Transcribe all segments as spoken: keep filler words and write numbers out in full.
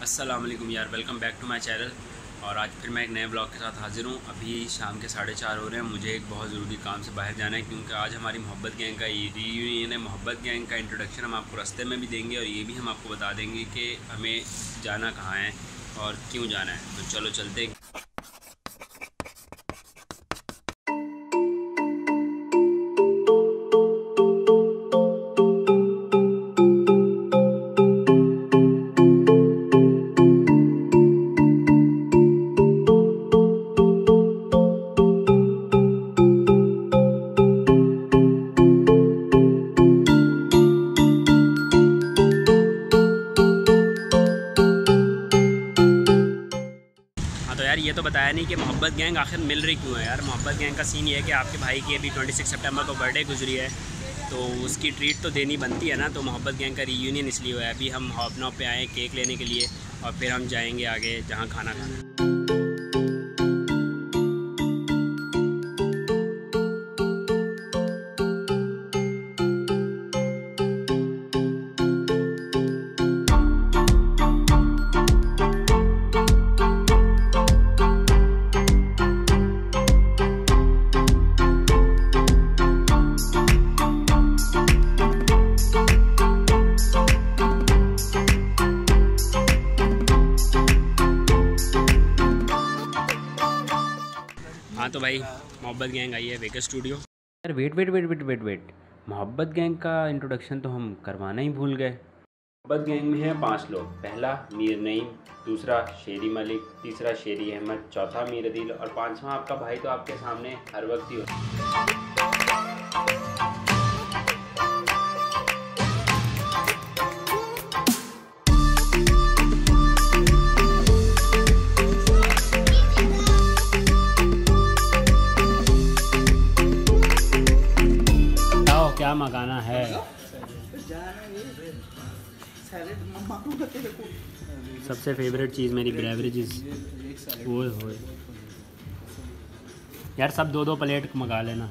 अस्सलाम वालेकुम यार, welcome back to my channel. और आज फिर मैं एक नए ब्लॉग के साथ हाज़िर हूँ। अभी शाम के साढ़े चार हो रहे हैं। मुझे एक बहुत ज़रूरी काम से बाहर जाना है क्योंकि आज हमारी मोहब्बत गैंग का रीयूनियन है। मोहब्बत गैंग का इंट्रोडक्शन हम आपको रास्ते में भी देंगे और ये भी हम आपको बता देंगे कि हमें जाना कहाँ है और क्यों जाना है। तो चलो चलते हैं। तो यार ये तो बताया नहीं कि मोहब्बत गैंग आखिर मिल रही क्यों है। यार मोहब्बत गैंग का सीन ये है कि आपके भाई की अभी छब्बीस सितंबर को बर्थडे गुजरी है, तो उसकी ट्रीट तो देनी बनती है ना। तो मोहब्बत गैंग का रीयूनियन इसलिए हुआ है। अभी हम हॉप नॉप पे आए केक लेने के लिए और फिर हम जाएंगे आगे जहाँ खाना खाना है। हाँ तो भाई मोहब्बत गैंग आई है वेके स्टूडियो। यार wait wait wait wait wait wait मोहब्बत गैंग का इंट्रोडक्शन तो हम करवाना ही भूल गए। मोहब्बत गैंग में हैं पांच लोग। पहला मीर नईम, दूसरा शेरी मलिक, तीसरा शेरी अहमद, चौथा मीर अदील और पांचवा आपका भाई तो आपके सामने हर वक्त ही होता। क्या मंगाना है? सबसे फेवरेट चीज़ मेरी बेवरेजेस। ओए होए यार सब दो दो प्लेट मंगा लेना।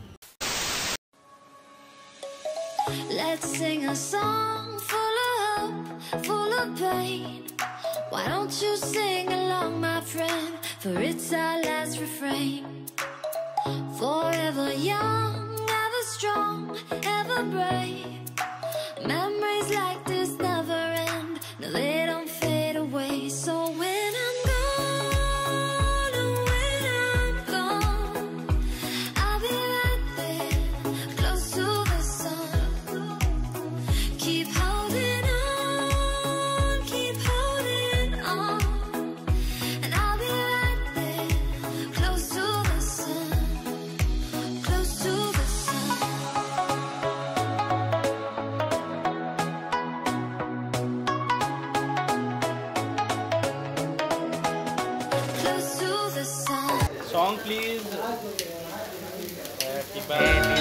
Let's sing a song full of hope, full of pain. Why don't you sing along, my friend? For it's our last refrain. Forever young, ever strong, ever brave. Memories like this never end. No, they don't fade away. So when I'm gone, oh, when I'm gone, I'll be right there, close to the sun. Keep holding on, keep holding on, and I'll be right there, close to the sun, close to the sun. Song please. Happy birthday.